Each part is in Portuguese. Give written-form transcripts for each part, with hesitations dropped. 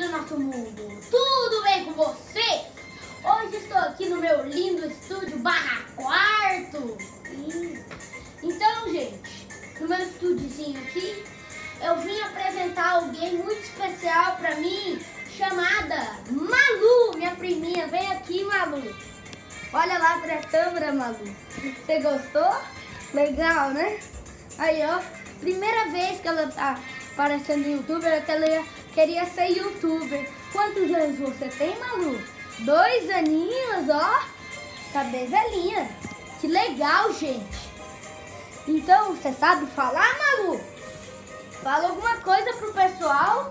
do nosso mundo? Tudo bem com você? Hoje estou aqui no meu lindo estúdio /quarto. Então, gente, no meu estúdiozinho aqui, eu vim apresentar alguém muito especial pra mim, chamada Malu, minha priminha. Vem aqui, Malu. Olha lá pra câmera, Malu. Você gostou? Legal, né? Aí, ó, primeira vez que ela tá aparecendo no youtuber, que ela queria ser youtuber. Quantos anos você tem, Malu? 2 aninhos, ó. Tá bem velhinha. Que legal, gente. Então, você sabe falar, Malu? Fala alguma coisa pro pessoal.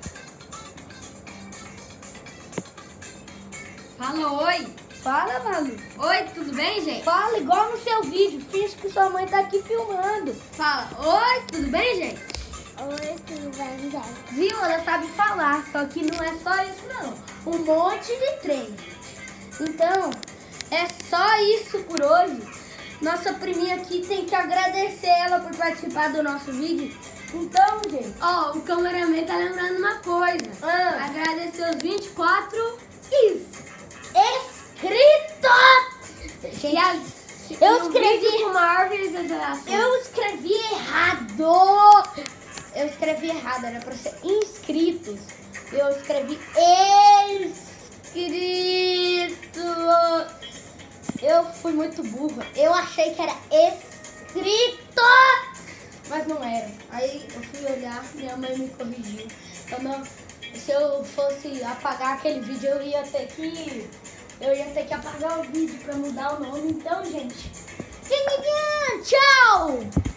Fala oi. Fala, Malu. Oi, tudo bem, gente? Fala igual no seu vídeo. Finge que sua mãe tá aqui filmando. Fala oi, tudo bem, gente? Oi, tudo bem, gente? Viu? Ela sabe falar, só que não é só isso, não. Um monte de treino. Então, é só isso por hoje. Nossa priminha aqui tem que agradecer ela por participar do nosso vídeo. Então, gente... Ó, o cameraman tá lembrando uma coisa. Agradecer os 24 inscritos! Gente, eu escrevi... com maior visualização. Eu escrevi errado. Era pra ser inscritos. Eu escrevi inscritos. Eu fui muito burra. Eu achei que era escrito, mas não era. Aí eu fui olhar, minha mãe me corrigiu. Então, se eu fosse apagar aquele vídeo, eu ia ter que apagar o vídeo pra mudar o nome. Então, gente, tchau!